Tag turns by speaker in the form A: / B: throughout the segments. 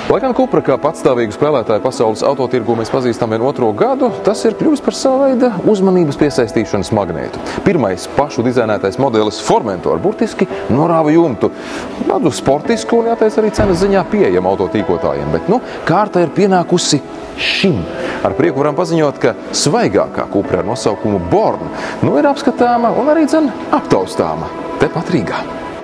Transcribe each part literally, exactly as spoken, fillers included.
A: Lai gan Cupra kā patstāvīgu spēlētāju pasaules autotirgu mēs pazīstam vien otro gadu, tas ir kļuvis par savu veidu uzmanības piesaistīšanas magnētu. Pirmais pašu dizainētais modelis Formentor burtiski norāva jumtu. Tādu sportisku un, jāteic, arī cenas ziņā pieejama autotīkotājiem, bet, nu, kārta ir pienākusi šim. Ar prieku varam paziņot, ka svaigākā Cupra ar nosaukumu Born nu ir apskatāma un arī, dzen, aptaustāma tepat Rīgā.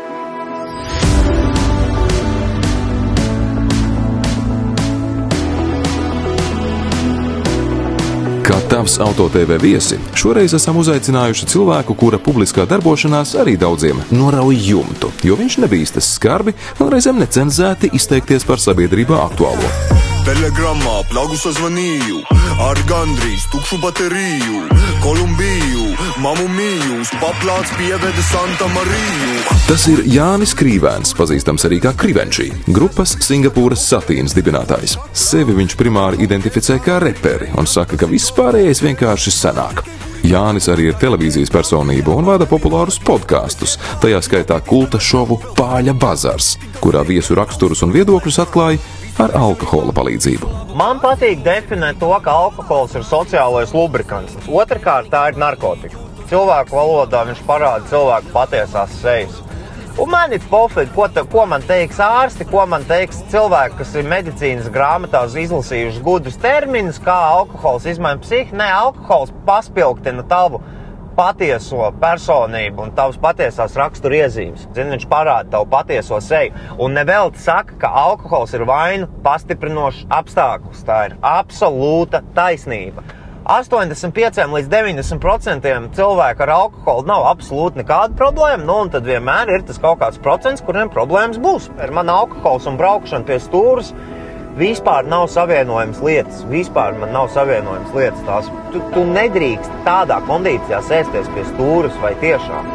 A: Kā tavs Auto T V viesi, šoreiz esam uzaicinājuši cilvēku, kura publiskā darbošanās arī daudziem norauj jumtu, jo viņš nebīstas skarbi un reizēm necenzēti izteikties par sabiedrībā aktuālo.
B: Telegramā plagu sazvanīju ar gandrīz tukšu bateriju, Kolumbiju, mamu mījus, paplāts pieveda Santa Mariju.
A: Tas ir Jānis Krīvēns, pazīstams arī kā Krivenčī, grupas Singapūras Satīns dibinātājs. Sevi viņš primāri identificē kā reperi un saka, ka viss pārējais vienkārši senāk. Jānis arī ir televīzijas personība un vada populārus podkastus, tajā skaitā kulta šovu Pāļa bazars, kurā viesu raksturus un viedokļus atklāja ar alkohola palīdzību.
C: Man patīk definēt to, ka alkohols ir sociālais lubrikants. Otrkārt, tā ir narkotika. Cilvēku valodā viņš parāda cilvēku patiesās sejas. Un man ir pofīgi, ko, ko man teiks ārsti, ko man teiks cilvēki, kas ir medicīnas grāmatās izlasījuši gudrus terminus, kā alkohols izmaina psihi. Nē, alkohols paspilgtina tavu patieso personību un tavas patiesās raksturiezīmes. Zini, viņš parāda tavu patieso seju. Un nevelti saka, ka alkohols ir vainu pastiprinošs apstākļus. Tā ir absolūta taisnība. astoņdesmit pieci līdz deviņdesmit procenti cilvēku ar alkoholu nav absolūti nekāda problēma, nu un tad vienmēr ir tas kaut kāds procents, kuriem problēmas būs. Ar man alkohols un braukšana pie stūras vispār nav savienojams lietas. Vispār man nav savienojams lietas. Tās, tu, tu nedrīkst tādā kondīcijā sēsties pie stūras vai tiešām.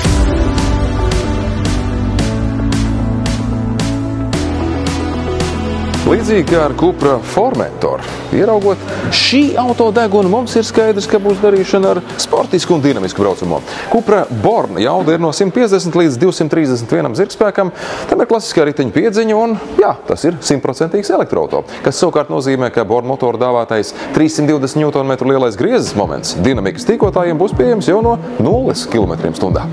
A: Līdzīgi kā ar Cupra Formentor, ieraugot šī autodeguna, mums ir skaidrs, ka būs darīšana ar sportisku un dinamisku braucamo. Cupra Born jauda ir no simt piecdesmit līdz divsimt trīsdesmit vienam zirgspēkam, tam ir klasiskā riteņa piedziņa un, jā, tas ir simtprocentīgs elektroauto, kas savukārt nozīmē, ka Born motora dāvātais trīssimt divdesmit ņūtonmetru lielais griezes moments dinamikas tīkotājiem būs pieejams jau no nulles kilometriem stundā.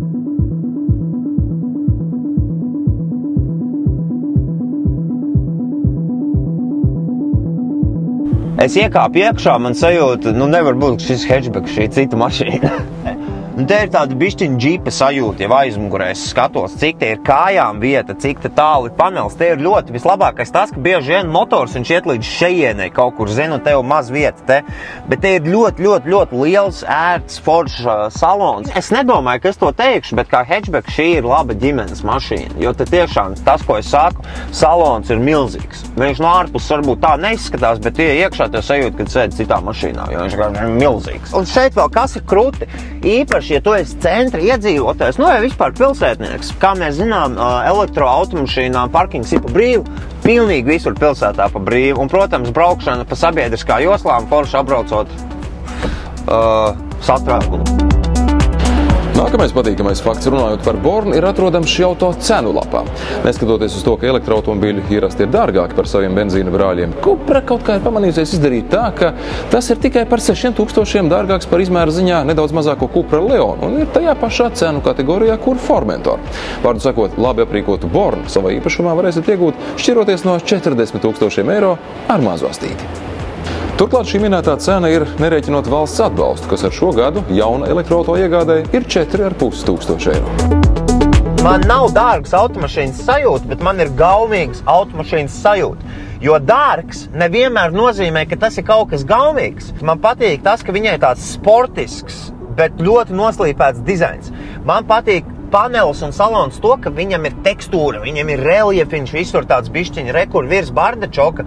C: Es iekāpu iekšā, man sajūta, nu nevar būt, ka šis hatchback, šī cita mašīna. Un te ir tāda bišķiņa džipa sajūta, ja aizmugurē es skatos, cik te ir kājām vieta, cik te tālu ir panels. Te ir ļoti vislabākais tas, ka bieži vien motors viņš iet līdz šejienei kaut kur, zinu, tev maz vieta te. Bet te ir ļoti, ļoti, ļoti liels, ērts, foršs uh, salons. Es nedomāju, ka es to teikšu, bet kā hatchback šī ir laba ģimenes mašīna. Jo te tiešām tas, ko es saku, salons ir milzīgs. Viņš no ārpuses varbūt tā neizskatās, bet tie iekšā tev sajūta, kad sēdi citā mašīnā, jo viņš ir milzīgs. Un šeit vēl kas ir kruti, īpaši, ja tu esi centra iedzīvotājs, nu vai vispār pilsētnieks, kā mēs zinām, elektroautomašīnām parkings ir pa brīvu, pilnīgi visur pilsētā pa brīvu, un, protams, braukšana pa sabiedriskā joslām forši apbraucot uh, sastrēgumu.
A: Nākamais patīkamais fakts, runājot par Born, ir atrodams šī auto cenu lapā. Neskatoties uz to, ka elektroautomobīļi ierasti ir dārgāki par saviem benzīna brāļiem, Cupra kaut kā ir pamanījusies izdarīt tā, ka tas ir tikai par sešiem tūkstošiem dārgāks par izmēra ziņā nedaudz mazāko Cupra Leon un ir tajā pašā cenu kategorijā, kur Formentor. Vārdu sakot, labi aprīkotu Born savā īpašumā varēsiet iegūt šķiroties no četrdesmit tūkstošiem eiro ar mazu astīti. Turklāt šī minētā cena ir nerēķinot valsts atbalstu, kas ar šo gadu jauna elektroauto iegādēji ir četri ar pus tūkstoši eiro.
C: Man nav dārgas automašīnas sajūta, bet man ir gaumīgas automašīnas sajūta. Jo dārgs nevienmēr nozīmē, ka tas ir kaut kas gaumīgs. Man patīk tas, ka viņai tāds sportisks, bet ļoti noslīpēts dizains. Man patīk panelis un salons to, ka viņam ir tekstūra, viņam ir reliefi, viņš visur tāds bišķiņa rekur virs bardečoka.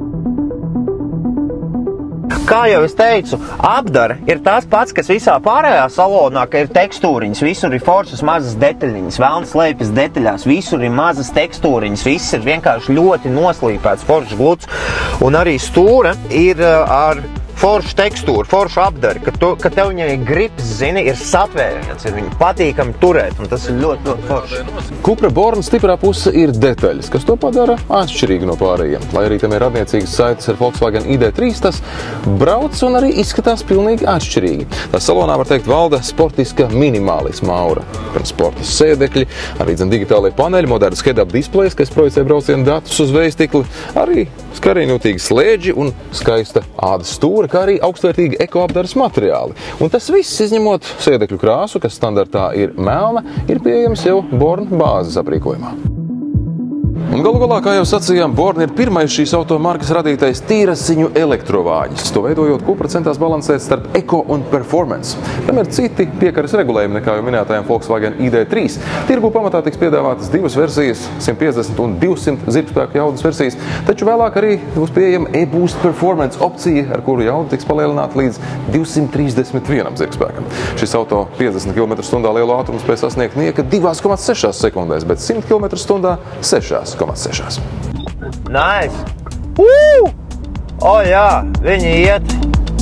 C: Kā jau es teicu, apdara ir tas pats, kas visā pārējā salonā, ka ir tekstūriņas, visur ir foršas mazas detaļiņas, vēlnas slēpjas detaļās, visur ir mazas tekstūriņas, viss ir vienkārši ļoti noslīpēts, foršs gluds. Un arī stūra ir ar forša tekstūra, forša apdari, ka, tu, ka tev viņai grips, zini, ir satvēriens, ir viņu patīkami turēt, un tas ir ļoti, ļoti forši.
A: Cupra Born stiprā puse ir detaļas, kas to padara atšķirīgi no pārējiem. Lai arī tam ir radniecīgas saites ar Volkswagen I D trīs, tas brauc un arī izskatās pilnīgi atšķirīgi. Tā salonā, var teikt, valda sportiska minimālisma aura. Gan sporta sēdekļi, arī dzen digitālie paneļi, modernas head-up displejs, kas projicē braucienu datus uz vējstikli, arī skarīnotīgi slēdži un skaista ādas stūra, kā arī augstvērtīgi ekoapdares materiāli. Un tas viss, izņemot sēdekļu krāsu, kas standartā ir melna, ir pieejams jau Born bāzes aprīkojumā. Un galu galā, kā jau sacījām, Born ir pirmais šīs automarkas radītais tīrasiņu elektrovāģis. To veidojot, Cupra centās balansēt starp eko un performance. Tam ir citi piekaras regulējumi nekā jau minētajām Volkswagen I D trīs. Tirgu pamatā tiks piedāvātas divas versijas, simt piecdesmit un divsimt zirgspēku jaudas versijas, taču vēlāk arī būs pieejama e-boost performance opcija, ar kuru jauda tiks palielināta līdz divsimt trīsdesmit vienam zirgspēkam. Šis auto piecdesmit kilometru stundā lielu ātrumu spēj sasniegt nieka divas komats sešas sekundēs, bet simt kilometru stundā sešas komats sešas.
C: Nice! Uu! O jā, viņi iet.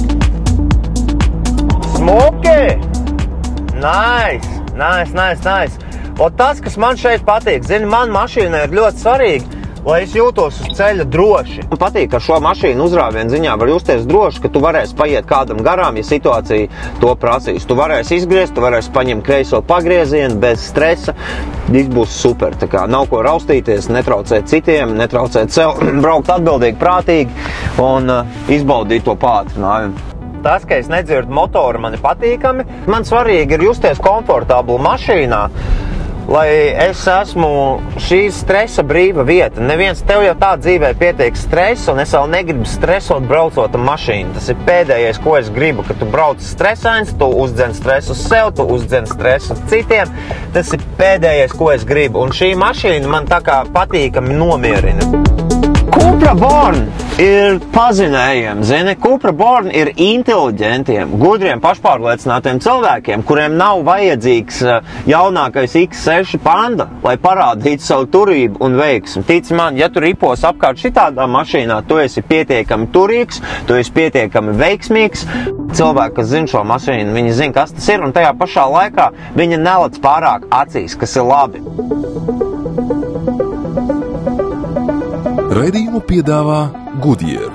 C: Smuki! Nice! Nice, nice, nice. O tas, kas man šeit patīk, zini, man mašīna ir ļoti svarīgi, lai es jūtos uz ceļa droši. Man patīk, ka šo mašīnu uzrāvienu ziņā var justies droši, ka tu varēsi paiet kādam garām, ja situācija to prasīs. Tu varēsi izgriezt, tu varēsi paņemt kreiso pagriezienu bez stresa. Viss būs super. Tā kā nav ko raustīties, netraucēt citiem, netraucēt sev, braukt atbildīgi, prātīgi un uh, izbaudīt to pātrinājumu. Tas, ka es nedzirdu motoru, man ir patīkami. Man svarīgi ir justies komfortabli mašīnā, lai es esmu šīs stresa brīva vieta. Neviens tev jau tā dzīvē pietiek stresa, un es vēl negribu stresot braucot ar mašīnu. Tas ir pēdējais, ko es gribu, ka tu brauc stresains, tu uzdzen stresu uz sev, tu uzdzen stresu uz citiem. Tas ir pēdējais, ko es gribu, un šī mašīna man tā kā patīkami nomierina. Cupra Born ir pazinējiem, zini, Cupra Born ir inteliģentiem, gudriem, pašpārliecinātiem cilvēkiem, kuriem nav vajadzīgs jaunākais X seši Panda, lai parādītu savu turību un veiksmi. Tic man, ja tu ripos apkārt šitādā mašīnā, tu esi pietiekami turīgs, tu esi pietiekami veiksmīgs. Cilvēki, kas zina šo mašīnu, viņi zina, kas tas ir, un tajā pašā laikā viņa nelec pārāk acīs, kas ir labi.
D: Raidījumu piedāvā Goodyear.